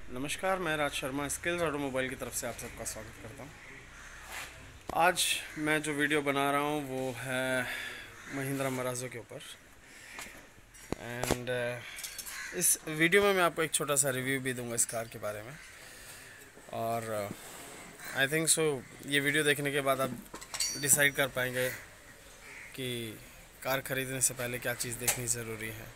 नमस्कार, मैं Raj Sharma skills automobile की तरफ से आप सबका स्वागत करता हूँ। आज मैं जो वीडियो बना रहा हूँ वो है महिंद्रा मराज़ो के ऊपर। एंड इस वीडियो में मैं आपको एक छोटा सा रिव्यू भी दूंगा इस कार के बारे में। और आई थिंक सो ये वीडियो देखने के बाद आप डिसाइड कर पाएंगे कि कार ख़रीदने से पहले क्या चीज़ देखनी ज़रूरी है।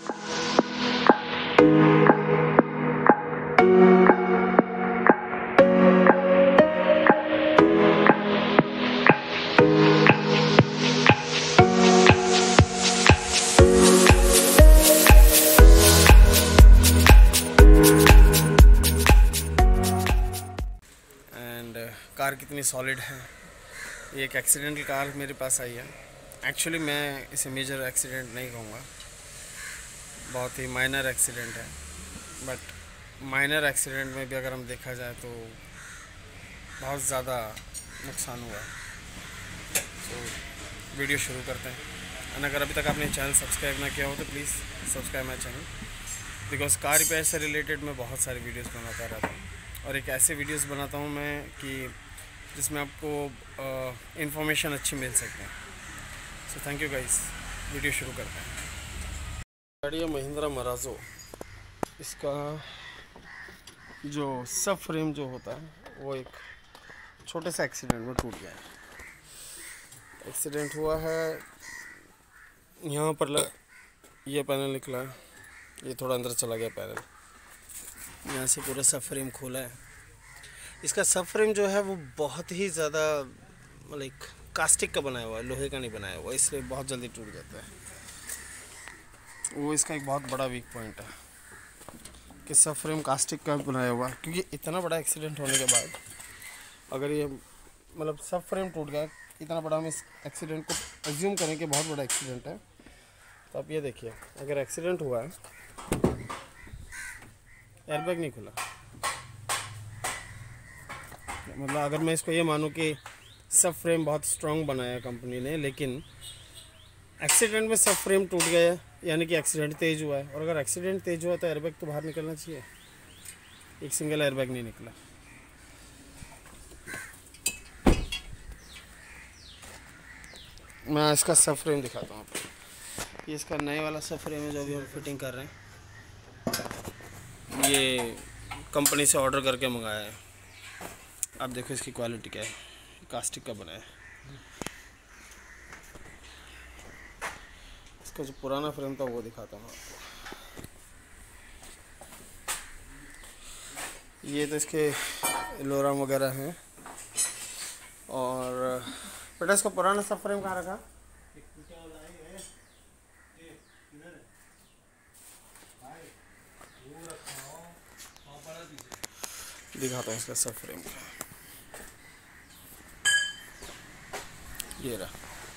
कार कितनी सॉलिड है। ये एक एक्सीडेंटल कार मेरे पास आई है। एक्चुअली मैं इसे मेजर एक्सीडेंट नहीं कहूँगा, बहुत ही माइनर एक्सीडेंट है। बट माइनर एक्सीडेंट में भी अगर हम देखा जाए तो बहुत ज़्यादा नुकसान हुआ है। तो वीडियो शुरू करते हैं। और अगर अभी तक आपने चैनल सब्सक्राइब ना किया हो तो please subscribe my channel, because car repair से रिलेटेड मैं बहुत सारी वीडियोज़ बनाता रहता हूँ। और एक ऐसे वीडियोज़ बनाता हूँ मैं कि जिसमें आपको इन्फॉर्मेशन अच्छी मिल सकती है। So thank you guys, video शुरू करते हैं। गाड़ी है महिंद्रा मराज़ो। इसका जो सब फ्रेम जो होता है वो एक छोटे से एक्सीडेंट में टूट गया है। एक्सीडेंट हुआ है यहाँ पर ये पैनल निकला है, ये थोड़ा अंदर चला गया पैनल, यहाँ से पूरा सब फ्रेम खोला है। इसका सब फ्रेम जो है वो बहुत ही ज़्यादा लाइक कास्टिक का बनाया हुआ है, लोहे का नहीं बनाया हुआ, इसलिए बहुत जल्दी टूट जाता है। वो इसका एक बहुत बड़ा वीक पॉइंट है कि सब फ्रेम कास्टिक का बनाया हुआ है। क्योंकि इतना बड़ा एक्सीडेंट होने के बाद अगर ये मतलब सब फ्रेम टूट गया, इतना बड़ा, हम इस एक्सीडेंट को एज्यूम करें कि बहुत बड़ा एक्सीडेंट है, तो आप ये देखिए, अगर एक्सीडेंट हुआ है, एयरबैग नहीं खुला, मतलब अगर मैं इसको ये मानूं कि सब फ्रेम बहुत स्ट्रांग बनाया कंपनी ने, लेकिन एक्सीडेंट में सब फ्रेम टूट गया, यानी कि एक्सीडेंट तेज़ हुआ है। और अगर एक्सीडेंट तेज़ हुआ तो एयरबैग तो बाहर निकलना चाहिए, एक सिंगल एयरबैग नहीं निकला। मैं इसका सब फ्रेम दिखाता हूँ आपको। ये इसका नए वाला सब फ्रेम है जो अभी हम फिटिंग कर रहे हैं। ये कंपनी से ऑर्डर करके मंगाया है। आप देखो इसकी क्वालिटी क्या है, कास्टिक का बना है। इसका जो पुराना फ्रेम था वो दिखाता हूँ आपको। ये तो इसके लोराम वगैरह हैं। और बेटा इसका पुराना सब फ्रेम कहाँ रखा? दिखाता हूँ इसका सब फ्रेम का। ये रहा,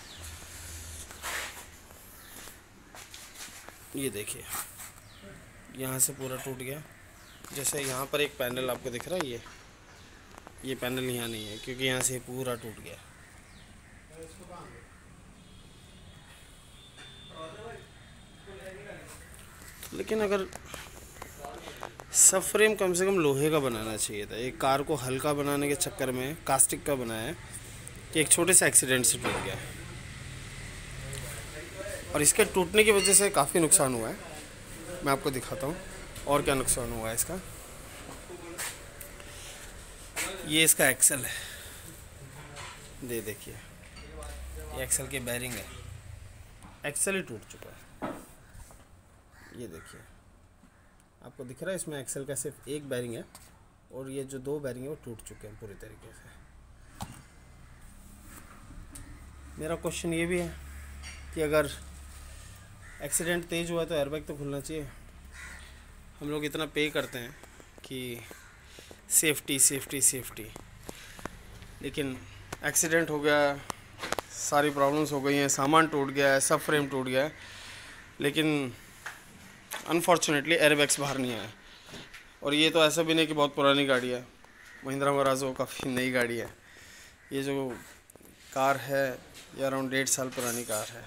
ये देखिए, यहाँ से पूरा टूट गया। जैसे यहाँ पर एक पैनल आपको दिख रहा है, ये पैनल यहाँ नहीं है क्योंकि यहाँ से पूरा टूट गया। लेकिन अगर सब फ्रेम कम से कम लोहे का बनाना चाहिए था। एक कार को हल्का बनाने के चक्कर में कास्टिक का बनाया है कि एक छोटे से एक्सीडेंट से टूट गया। और इसके टूटने की वजह से काफ़ी नुकसान हुआ है। मैं आपको दिखाता हूँ और क्या नुकसान हुआ है इसका। ये इसका एक्सल है, देखिए, ये एक्सल के बैरिंग है, एक्सल ही टूट चुका है। ये देखिए, आपको दिख रहा है इसमें एक्सल का सिर्फ एक बैरिंग है और ये जो दो बैरिंग है वो टूट चुके हैं पूरी तरीके से। मेरा क्वेश्चन ये भी है कि अगर एक्सीडेंट तेज़ हुआ तो एयरबैग तो खुलना चाहिए। हम लोग इतना पे करते हैं कि सेफ्टी सेफ्टी सेफ्टी, लेकिन एक्सीडेंट हो गया, सारी प्रॉब्लम्स हो गई हैं, सामान टूट गया है, सब फ्रेम टूट गया है, लेकिन अनफॉर्चुनेटली एयरबैग्स बाहर नहीं आए। और ये तो ऐसा भी नहीं कि बहुत पुरानी गाड़ी है, महिंद्रा मराज़ो काफ़ी नई गाड़ी है। ये जो कार है ये अराउंड 1.5 साल पुरानी कार है,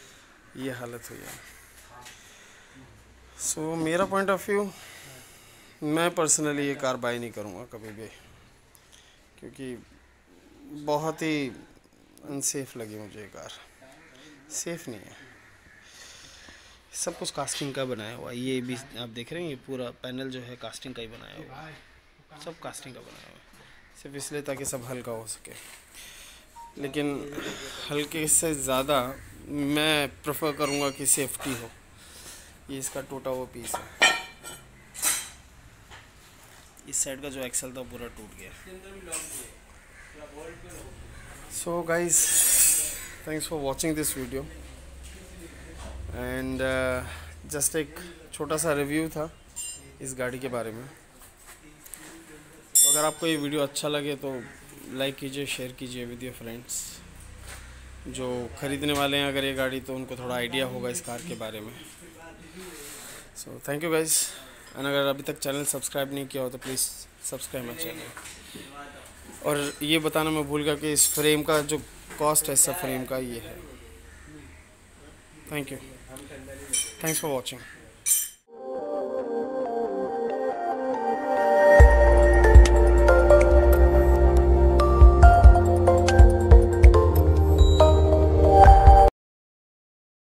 ये हालत हुई है। सो मेरा पॉइंट ऑफ व्यू, मैं पर्सनली ये कार बाय नहीं करूँगा कभी भी, क्योंकि बहुत ही अनसेफ लगी मुझे ये कार। सेफ नहीं है। सब कुछ कास्टिंग का बनाया हुआ, ये भी आप देख रहे हैं, ये पूरा पैनल जो है कास्टिंग का ही बनाया हुआ है, सब कास्टिंग का बनाया हुआ है, सिर्फ इसलिए ताकि सब हल्का हो सके। लेकिन हल्के से ज़्यादा मैं प्रेफर करूँगा कि सेफ्टी हो। ये इसका टूटा हुआ पीस है, इस साइड का जो एक्सल था पूरा टूट गया। So guys, thanks for watching this video and just एक छोटा सा रिव्यू था इस गाड़ी के बारे में। तो अगर आपको ये वीडियो अच्छा लगे तो लाइक कीजिए, शेयर कीजिए विद योर फ्रेंड्स। जो ख़रीदने वाले हैं अगर ये गाड़ी, तो उनको थोड़ा आइडिया होगा इस कार के बारे में। So thank you guys, and अगर अभी तक चैनल सब्सक्राइब नहीं किया हो तो प्लीज़ सब्सक्राइब माय चैनल। और ये बताना मैं भूल गया कि इस फ्रेम का जो कॉस्ट है सब फ्रेम का ये है। Thank you, thanks for watching.